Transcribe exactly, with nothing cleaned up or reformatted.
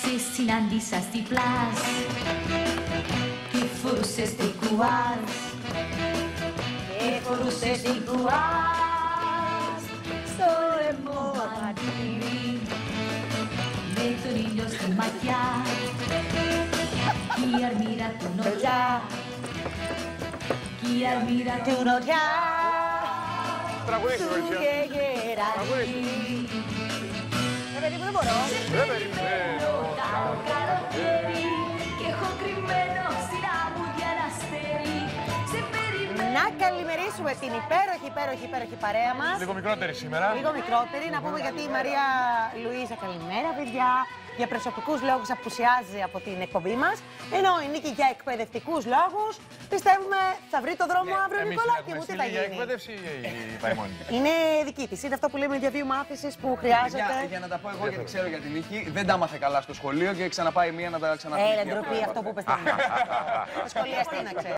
Σε συνάντησα στη πλάζ και φορούσες τρικουάζ και φορούσες τρικουάζ στο λαιμό απαντήρι με τον ήλιο στη ματιά κι η αρμύρα του νοτιά κι η αρμύρα του νοτιά σου γεγεράκι. Ε, παιδί μου, δεν μπορώ. Σε περιμένω καλό καλοκαίρι και έχω κρυμμένο στην άμμουδια ένα αστέρι. Σε περιμένω. Να καλημερίσουμε την υπέροχη, υπέροχη, υπέροχη παρέα μας. Λίγο μικρότερη σήμερα. Λίγο μικρότερη. Να πούμε γιατί η Μαρία Λουίζα, καλημέρα, παιδιά. Για προσωπικούς λόγους απουσιάζει από την εκπομπή μας. Ενώ η Νίκη για εκπαιδευτικούς λόγους πιστεύουμε θα βρει το δρόμο Ναι, αύριο, εμείς Νικολάκη μου. Τι θα για γίνει. εκπαίδευση ή πάει μόνη της? Είναι δική της. Είναι αυτό που λέμε διαβίου μάθησης που χρειάζεται. Για, για να τα πω εγώ, γιατί ξέρω για την Νίκη, δεν τα έμαθε καλά στο σχολείο και ξαναπάει μία να τα ξαναπεί. Έλα, ντροπή αυτό που πες. Σχολιαστή να ξέρει.